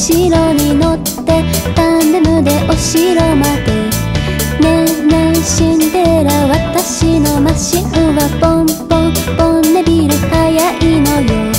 後ろに乗ってタンデムでお城まで。ねえねえシンデレラ、私のマシンはポンポンポンねビル速いのよ。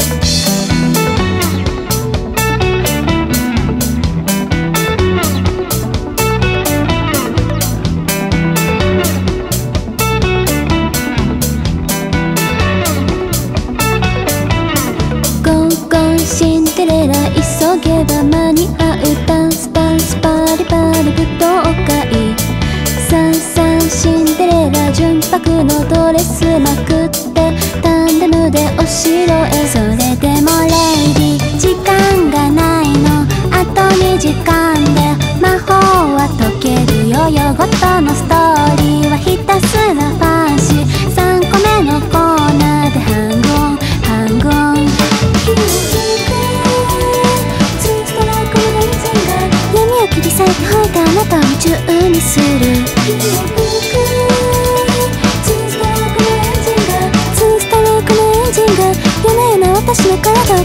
ゴンゴンシンデレラ、急げば間に合う。ダンスダンスパリパリ舞踏会。さんさんシンデレラ、純白のドレスまくってタンデムでお城へ。それでもレイディ時間がないの。あと2時間で魔法は解けるよ。夜ごとのストーリーはひたすらファンシー。3個目のコーナーでハンゴンハンゴン。闇を切り裂いて吐いてあなたを夢中にする。ツーストロークのエンジンが夜な夜な私の体を買った。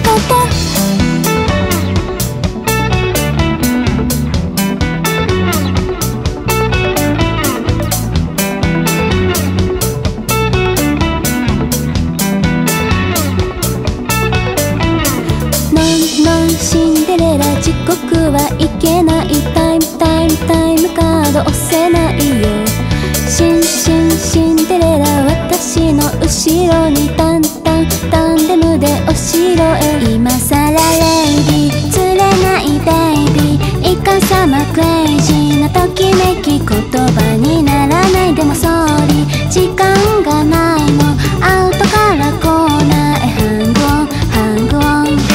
シンデレラ、時刻はいけない。タイムタイムタイムカード押せないよ。シンシンシンデレラ、私の後ろにタンタンタンデムでお城へ。今さらレイディ釣れないベイビー、いかさまクレイジーなときめき、言葉にならない。でもソーリー時間がないの。アウトからコーナーへハンゴンハンゴン。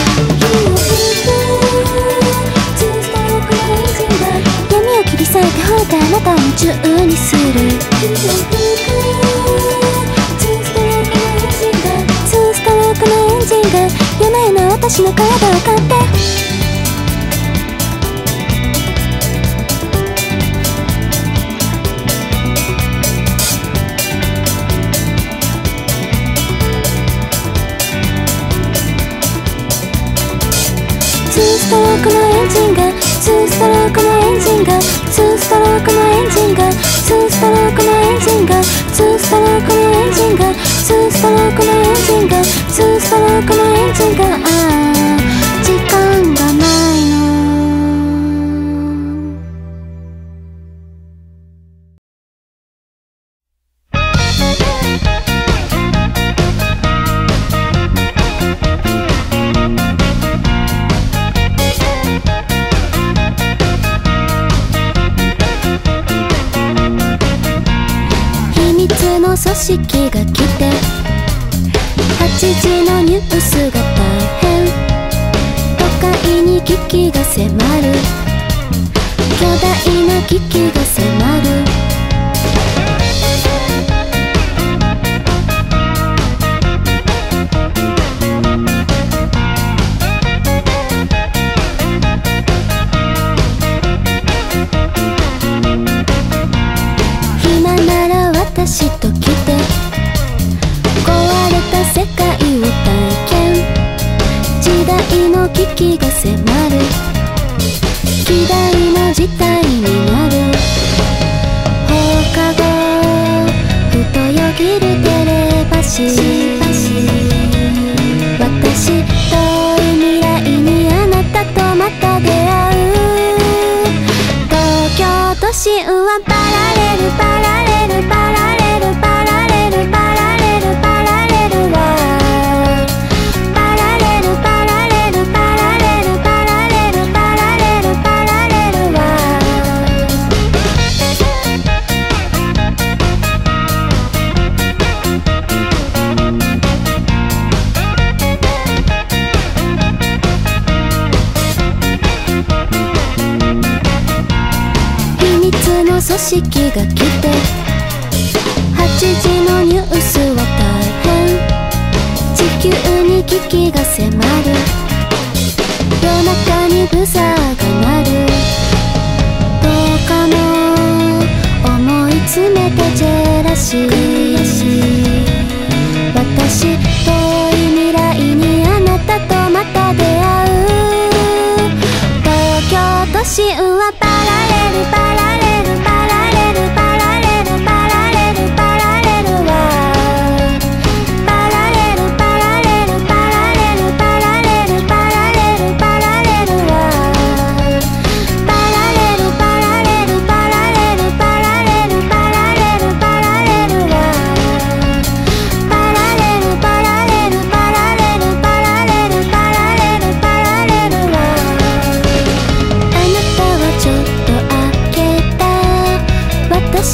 闇を切り裂いて吐いてあなたを夢中にする。ツーストロークのエンジンが夜な夜な私の体を買って。ツーストロークのエンジンがツーストロークのエンジンがツーストロークのエンジンがツーストロークのエンジンがツーストロークのエンジンがツーストロークのエンジンがツーストロークのエンジンが。ああ時間がないの。組織が来て8時のニュースが大変。都会に危機が迫る。巨大な危機が迫る。暇なら私と来て、壊れた世界を体験。時代の危機が迫る。希代の事態になる。放課後ふとよぎるテレパシー。私遠い未来にあなたとまた出会う。東京都心はパラレルパラレルパラレルパラレルパラレルパラレルはパラレルパラレルパラレルパラレルパラレルパラレルは。秘密の組織が来て8時のニュースは大変。地球に危機が迫る。夜中にブザーが鳴る。どうかも思い詰めてジェラシー。私遠い未来にあなたとまた出会う。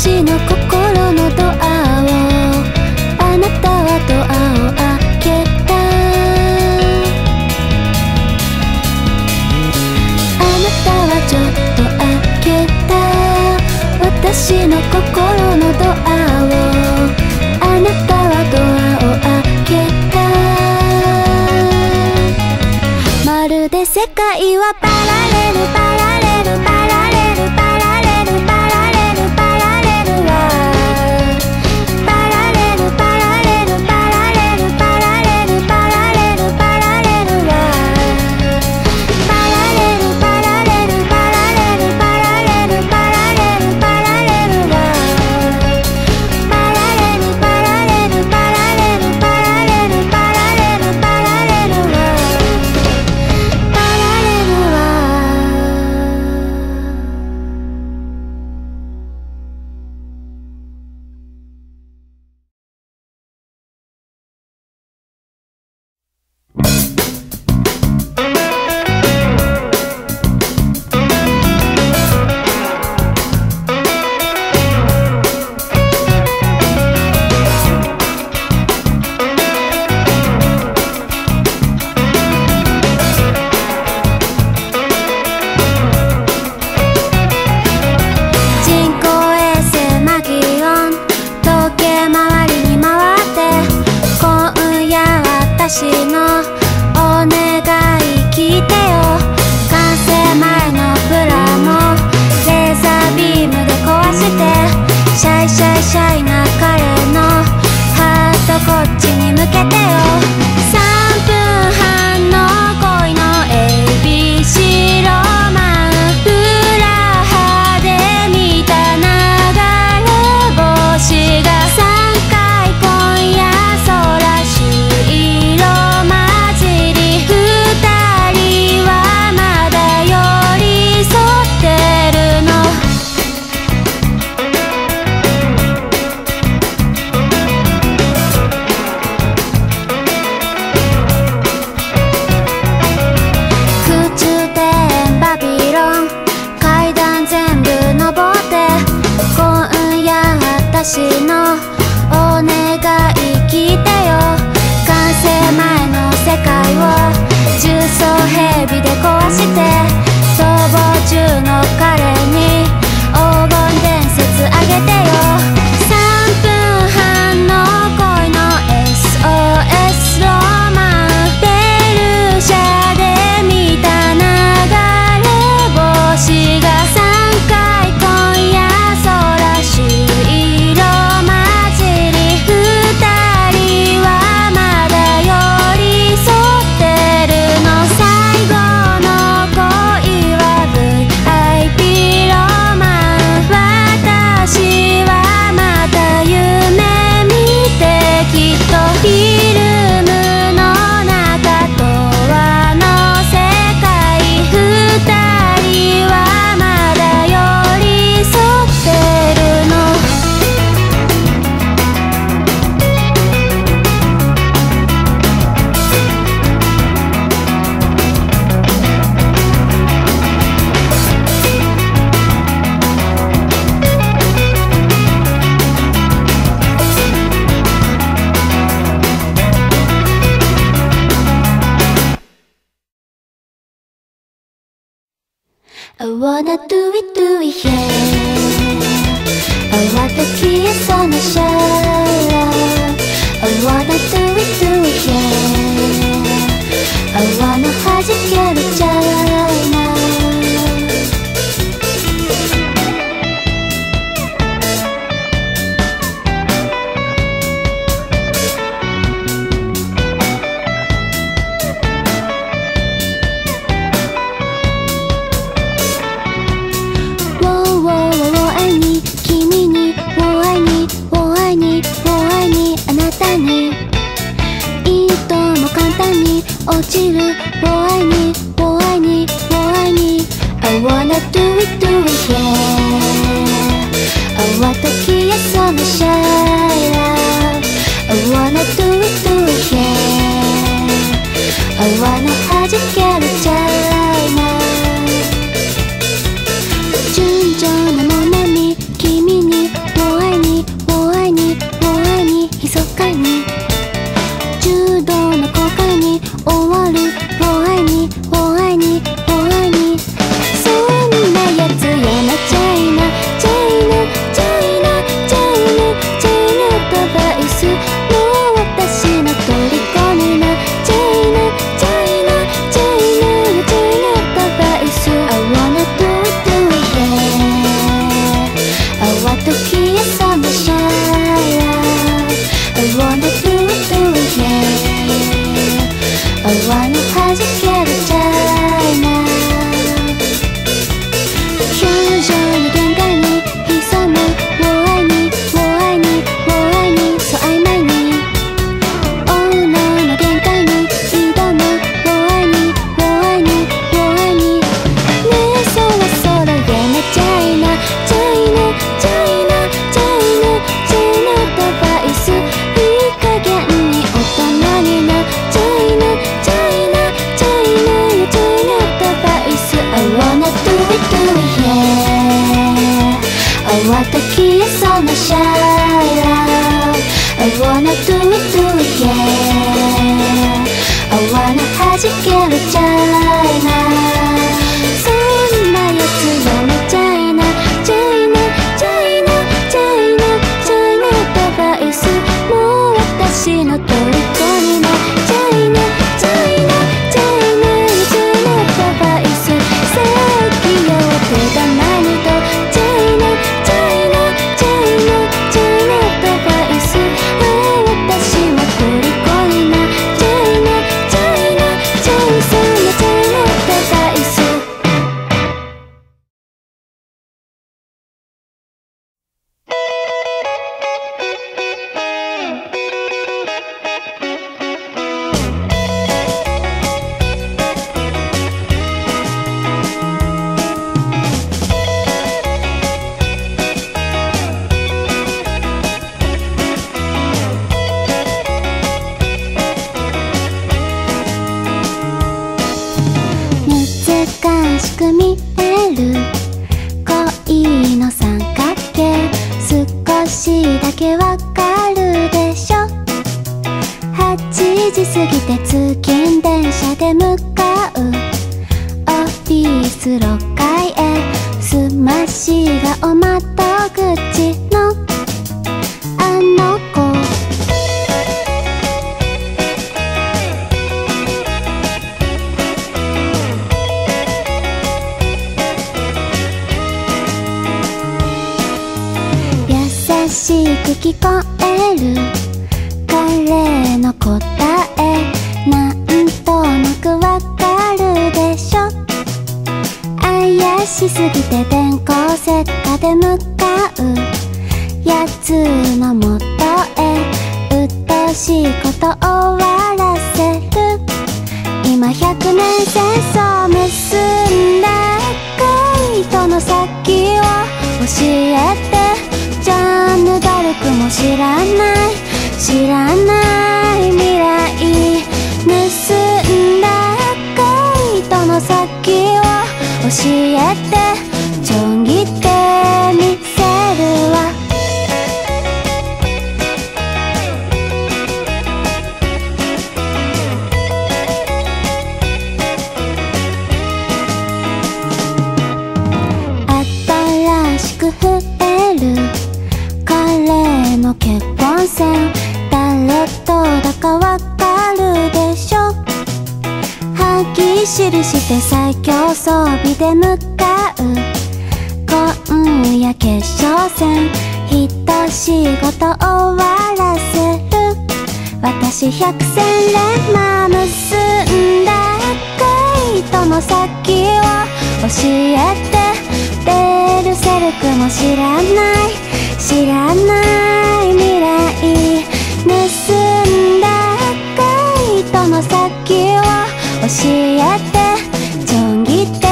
私の心のドアをあなたはドアを開けた。あなたはちょっと開けた私の心のドアを。あなたはドアを開けた。まるで世界はパラレルパラレルパラレルパラレルパラレルパラレルはパラレルパラレルパラレルパラレルパラレルパラレルはパラレルパラレルパラレルパラレルパラレルパラレルはパラレルパラレルパラレルパラレルパラレルパラレルはパラレル人工衛星マギオン時計回りに回って今夜私のお願い聞いてよ。完成前のプラもレーザービームで壊してシャイシャイシャイな彼のハートこっちに向けてよ。3分半の恋の ABC ロマン裏派で見た流れ星が3回今夜空し色混じり2人はまだ寄り添ってるの。空中庭園バビロン階段全部登って今夜私のお願い聞いてよ。完成前の世界を重装兵備で壊して逃亡中の彼に黄金伝説あげてよ。3分半の恋の SOS ロマンペルシャで見た流れ星が3回今夜空し色混じり2人はまだ寄り添ってるの。最後の恋は VIP ロマン私はまた夢見てきっとフィルムの中とはの世界2人はまだ寄り添ってるの。I wanna do it, do it, yeah. I wanna kiss on the shoulder. I wanna do it, yeah. I wanna 弾けるチャイナ。我愛に君に我愛に我愛に我愛にあなたにいとも簡単に落ちる我愛に我愛に我愛に I wanna do it, do it, yeah. I wanna kiss on the shoulder. I wanna do it, do it, yeah. I wanna 弾けるチャイナ。純情なモナミ君に我と消えそうなシャラ I wanna do it, do it, yeah I wanna 弾けるチャイナ表情の限界に潜むもう愛にもう愛にもう愛にそう曖昧に大野の限界に挑むもう愛にもう愛にもう愛にねえそろそろやめちゃいなチャイナチャイナチャイナチャイナアドバイスいい加減に大人になチャイナチャイナチャイナやチャイナアドバイス I wanna do it, do it, yeah淡と消えそうなシャラ I wanna do it, do it, yeah I wanna 弾けるチャイナそんなやつやめちゃいなチャイナチャイナチャイナチャイナアドバイスもう私の虜になチャイナチャイナチャイナチャイナアドバイスさっきよ手が何とチャイナチャイナチャイナチャイナアドバイス私も虜になチャイナチャイナチャイそんなチャイナアドバイス難しく見える恋の三角形少しだけわかるでしょ8時過ぎて通勤電車で向かうオフィス6階へスマッシュ顔窓口のあの子優しく聞こえる彼の答えなんとなくわかるでしょ怪しすぎて電光石火で向かうやつのもとへうっとうしいこと終わらせる今100年戦争結んだ恋との先を教えてジャンヌ・ダルクも知らない知らない未来結んだ恋との先を教えてちょん切ってみせるわ新しく増える彼の結婚線誰とだかわかるでしょ歯ぎしりして最強装備で向かう今夜決勝戦一仕事終わらせる私百戦錬磨結んだ恋との先を教えてベルセルクも知らない知らない未来結んだ恋との先を教えてちょん切って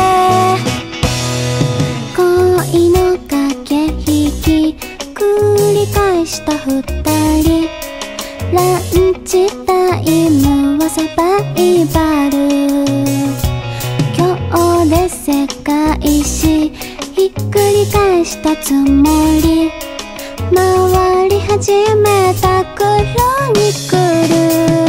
恋の駆け引き繰り返した二人ランチタイムはサバイバル今日で世界史ひっくり返したつもり回り始めたクロニクル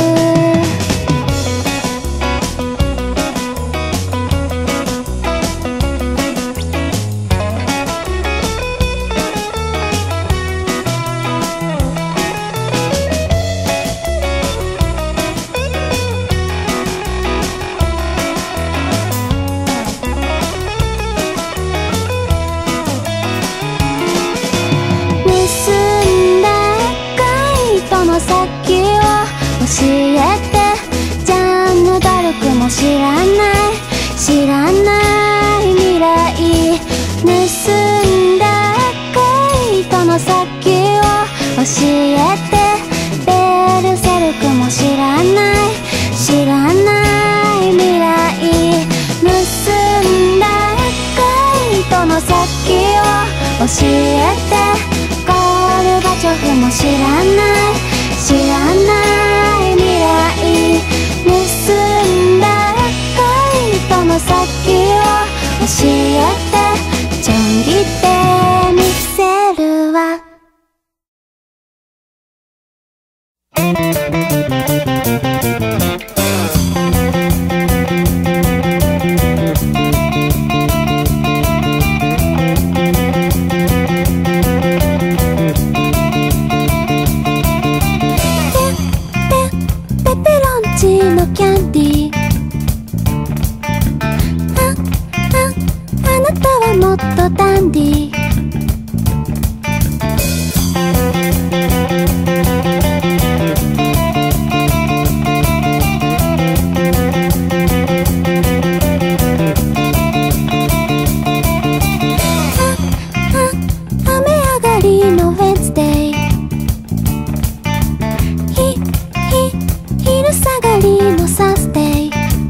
も知らない知らない未来、盗んだ恋との先を教えて、ベルセルクも知らない知らない未来、盗んだ恋との先を教えて、ゴルバチョフも知らない知らない未来、盗んだ恋との先を教えて、ちょん切ってみせるわ。キャンディー、あなたはもっとダンディー、雨上がりのウェンズデイ、昼下がりのサスデイ、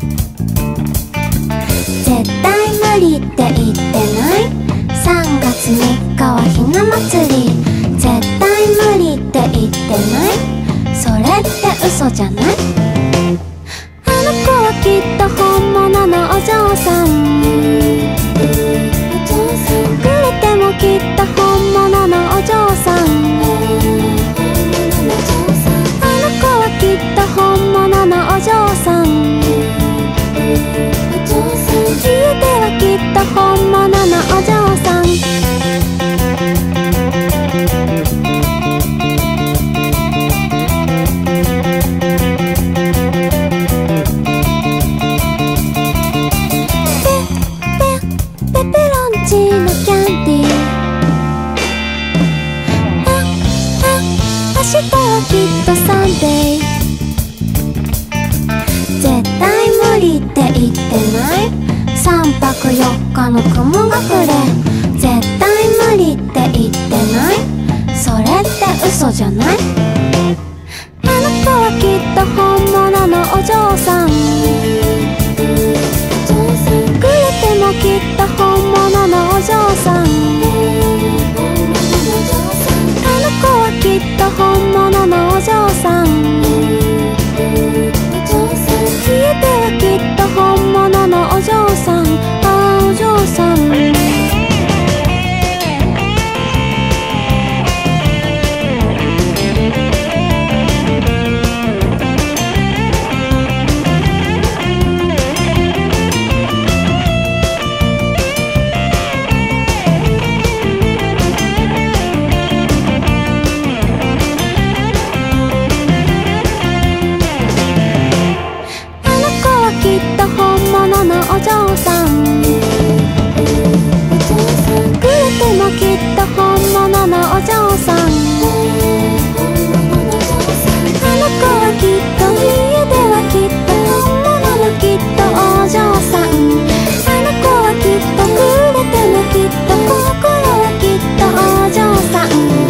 絶対無理って言ってない？ 3 月3日はひな祭り、絶対無理って言ってない？それって嘘じゃない？あの子はきっと本物のお嬢さん、グレてもきっと本物のお嬢さん、きっと本物のお嬢さん、家ではきっと本物のお嬢さん、ペペロンチーノキャンディー、明日はきっとサンデー、絶対無理って言ってない？ 3 泊4日の雲隠れ、絶対無理って言ってない？それって嘘じゃない？あの子はきっと本物のお嬢さん、グレてもきっと本物のお嬢さん、あの子はきっと本物のお嬢さん、家ではきっと本物のお嬢さん、ああお嬢さん、きっと本物のお嬢さん、グレてもきっと本物のお嬢さん、あの子はきっと家ではきっと本物のきっとお嬢さん、あの子はきっとグレてもきっと心はきっとお嬢さん、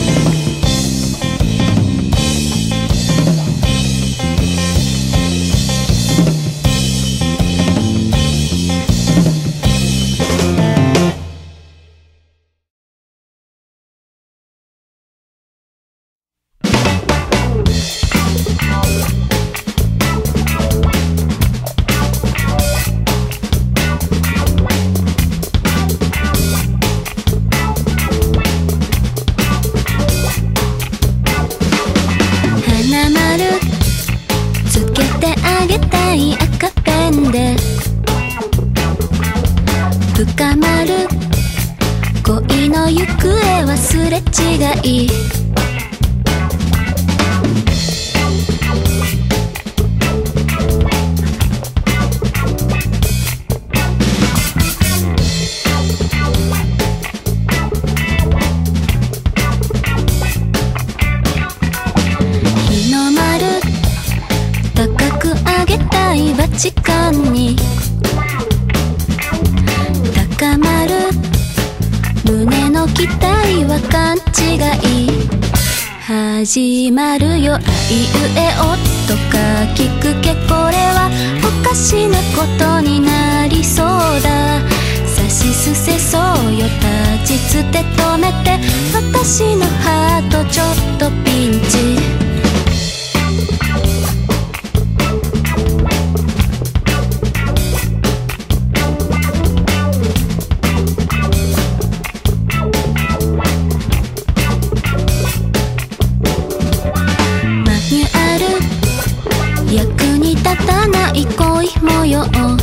赤ペンで深まる恋の行方はすれ違い、日の丸高く上げたいバチカの期待は勘違い。始まるよあいうえおとか聞くけこれはおかしなことになりそうだ。さしすせそうよ立ちつて止めて私のハートちょっとピンチ。役に立たない恋模様カン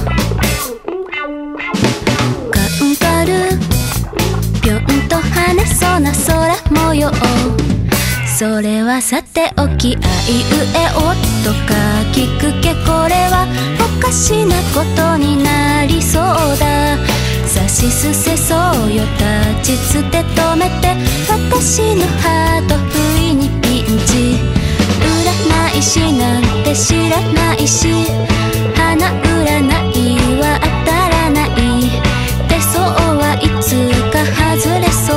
ガルーぴょんと跳ねそうな空模様。それはさておきあいうえおとか聞くけこれはおかしなことになりそうだ。さしすせそうよ立ちつて止めて私のハート不意にピンチ。占い師なんて知らないし花占いは当たらない。手相はいつか外れそう。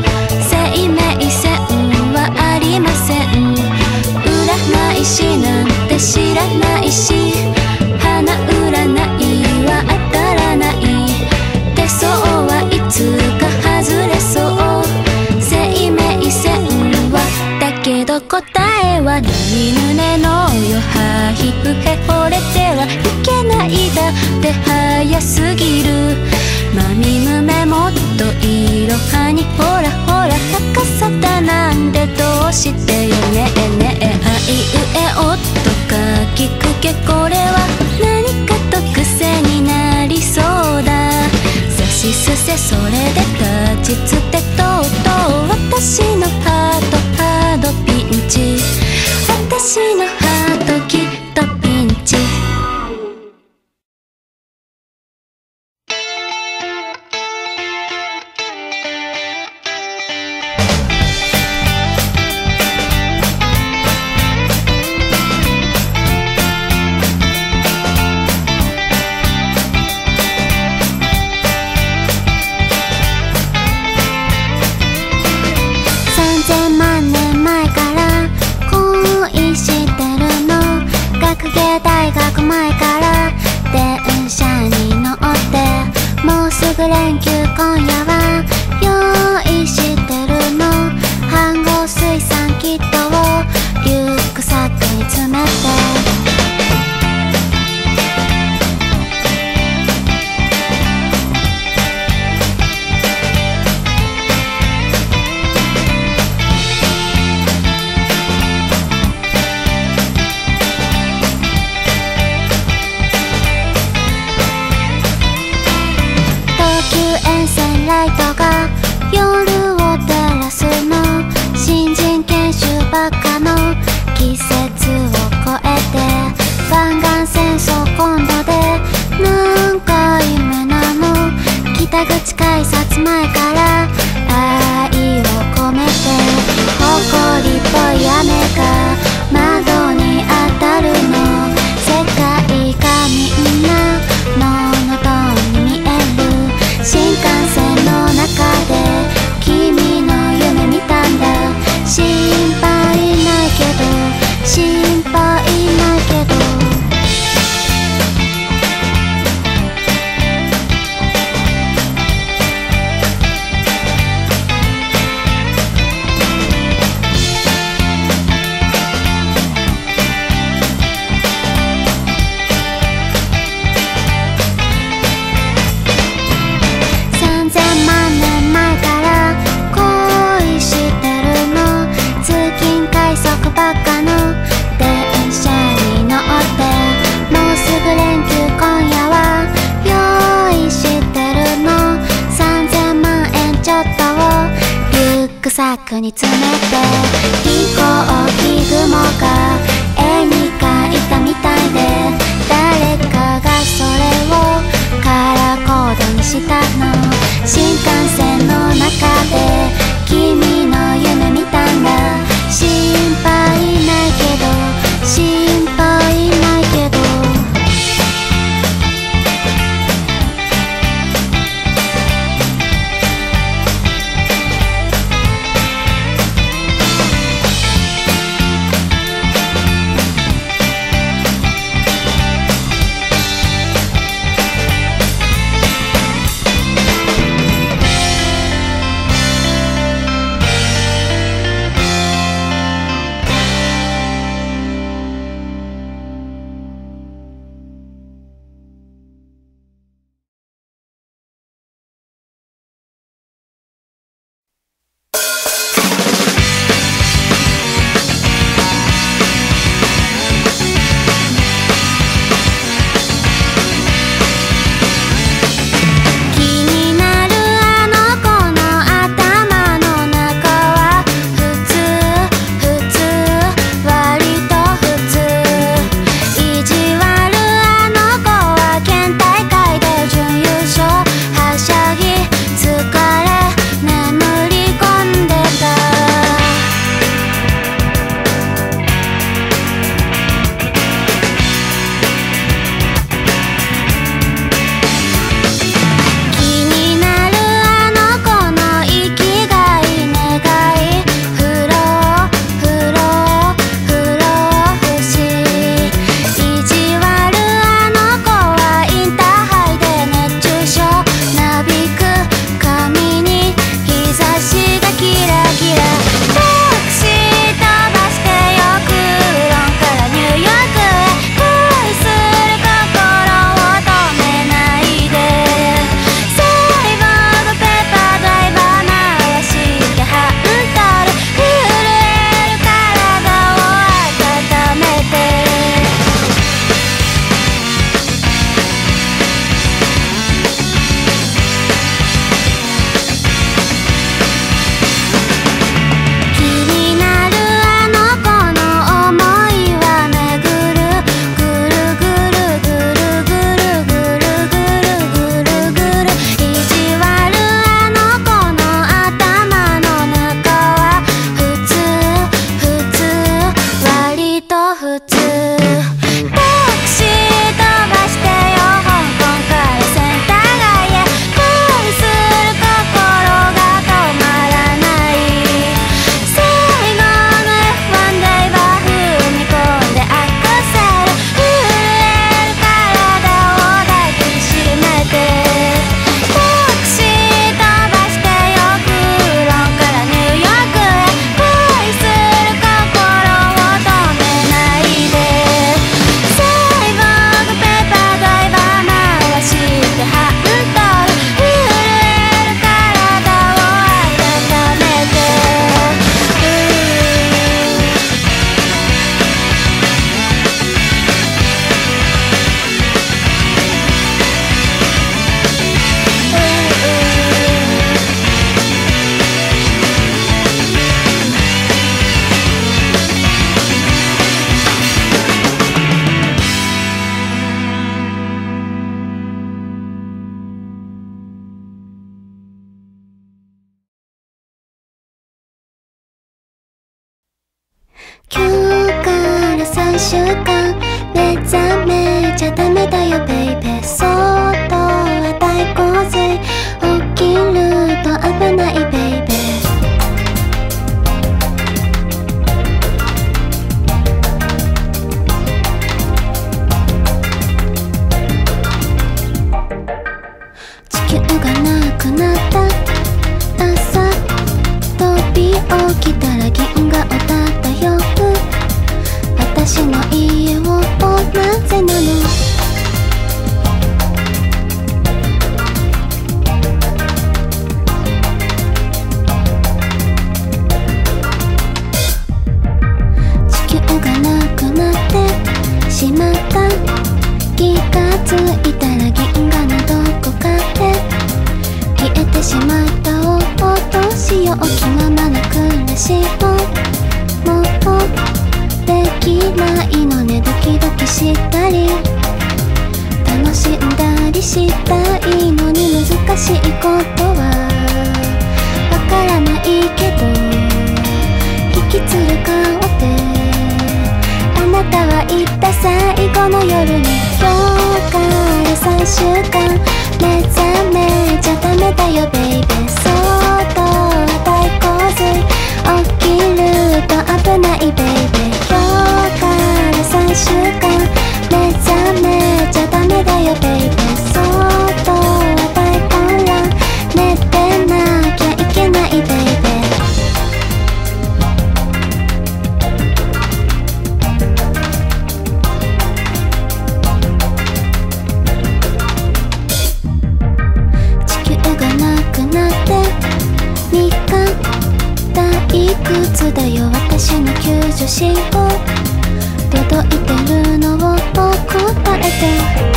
生命線はありません。占い師なんて知らないし花占いは当たらない。手相はいつか外れそう。生命線はだけど答えは何ぬねのよはひふへ惚れてはいけないだって早すぎる。まみむめもっといろはにほらほら高さだなんでどうしてよねえねえ。あいうえおとか聞くけこれは何かと癖になりそうだ。さしすせそれで立ちつてとうとう私のハートピンチ。私のハートきっとピンチ。3000万年前から恋してるの。学芸大学前から電車に乗ってもうすぐ連休今夜は用意してるの。飯盒水産キットをリュックサックに詰めて沿線ライトが夜を照らすの。新人研修ばっかの季節を越えて湾岸戦争今度で何回目なの。北口改札前から愛を込めて誇りっぽい雨が窓に当たるの。世界がみんなモノトーンに見える。新幹線の中で君の夢見たんだ。心配ないけど心配ないけど3000万年前から恋してるの。通勤快速ばっかの電車に乗ってもうすぐ連休今夜は用意してるの。3000万円ちょっとをリュックサックに詰めて飛行機雲が絵に描いたみたいで誰かがそれをカラーコードにしたの。新幹線の中で君の夢見たんだ。心配ないけど心配ないけど週間目覚めちゃダメだよベイベー。そっと大洪水起きると危ないベイベー。地球がなくなった朝飛び起きたら銀河を漂う私の家をなぜなの。地球がなくなってしまった。気がついたら銀河のどこかで消えてしまった。どうしよう気ままな暮らしをもうできないのね。ドキドキしたり楽しんだりしたいのに難しいことはわからないけど引きつる顔であなたは言った最後の夜に今日から3週間目覚めちゃダメだよベイベー。そっと大洪水起きると危ないベイベー。今日から3週間目覚めちゃダメだよベイベー。そっと大混乱寝てなきゃいけないベイベー。いくつだよ私の救助信号届いてるのを答えて。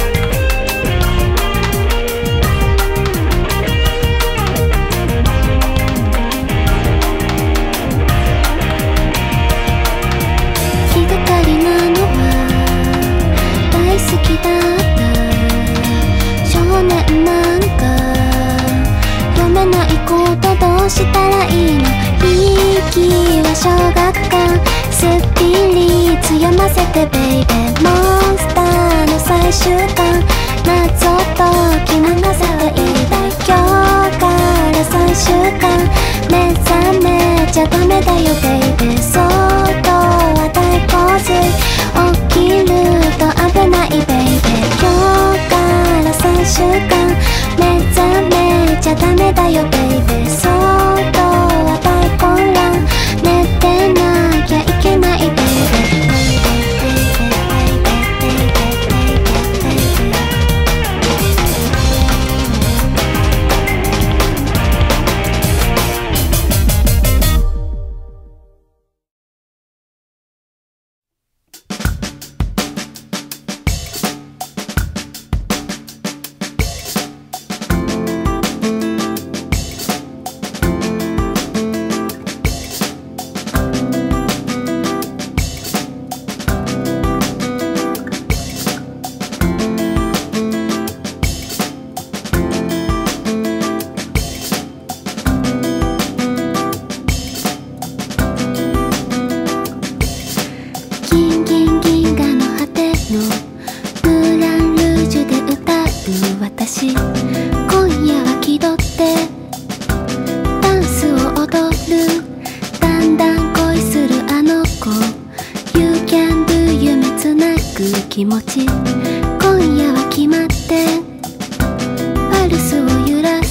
気がかりなのは大好きだった少年なんか読めないことどうしたらいいの。息は小学館スピリッツ読ませてベイベー。モンスターの最終巻謎解き任せていいだ。今日から3週間目覚めちゃダメだよベイベー。そっと大洪水起きると危ないベイベー。今日から3週間目覚めちゃダメだよベイベー。そっと大混乱寝てなきゃいけないベイベー。私今夜は気取ってダンスを踊る。だんだん恋するあの子 You can do 夢つなぐ気持ち。今夜は決まってパルスを揺ら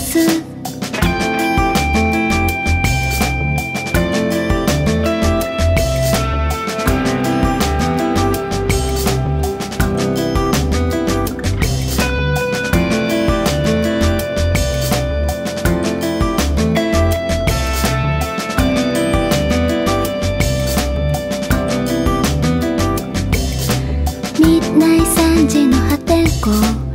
す。3時の破天荒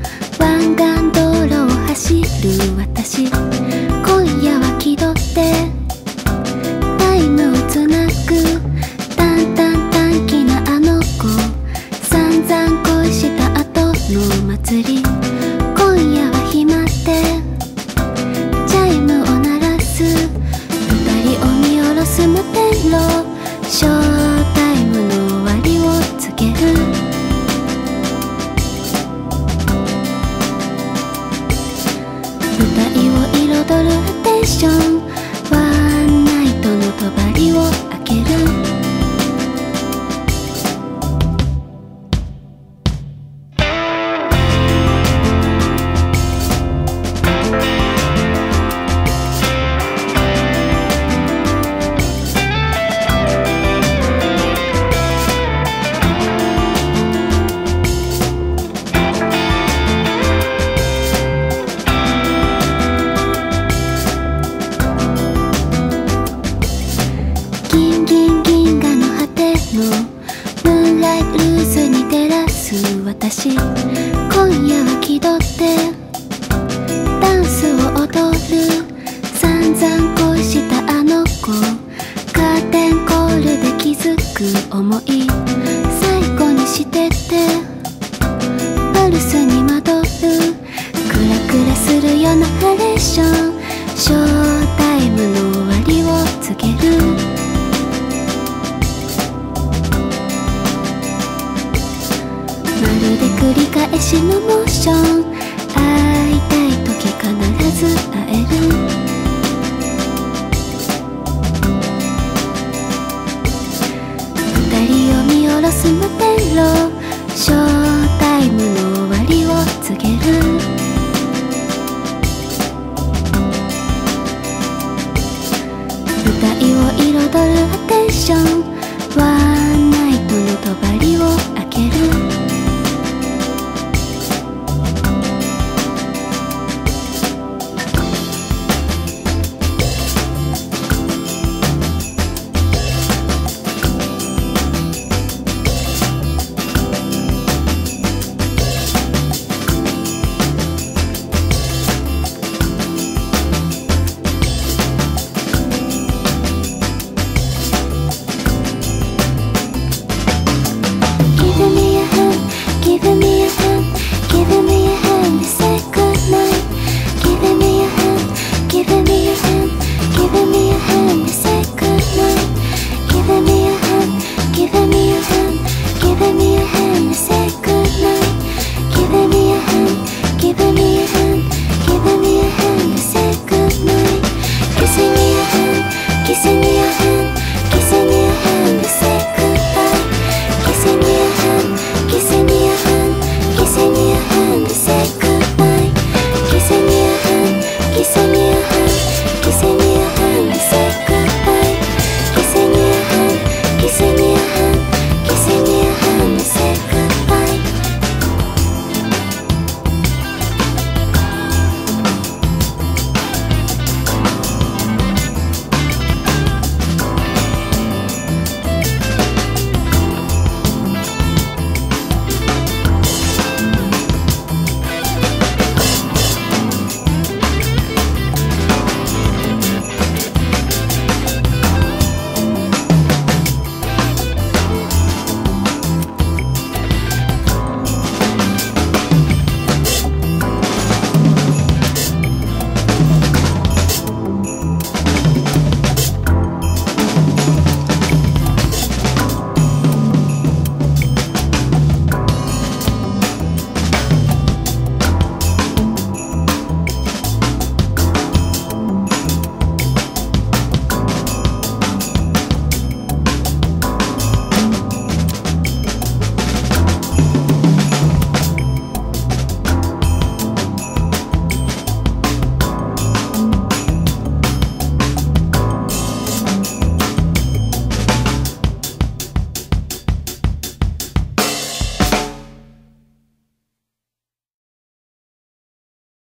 し、今夜は気取ってダンスを踊る。散々恋したあの子、カーテンコールで気づく想い最後にしてってパルスに惑う。クラクラするようなハレーション、ショータイムの終わりを告げる。まるで繰り返しのモーション、会いたい時必ず会える。二人を見下ろす摩天楼、ショータイムの終わりを告げる。舞台を彩るアテンション、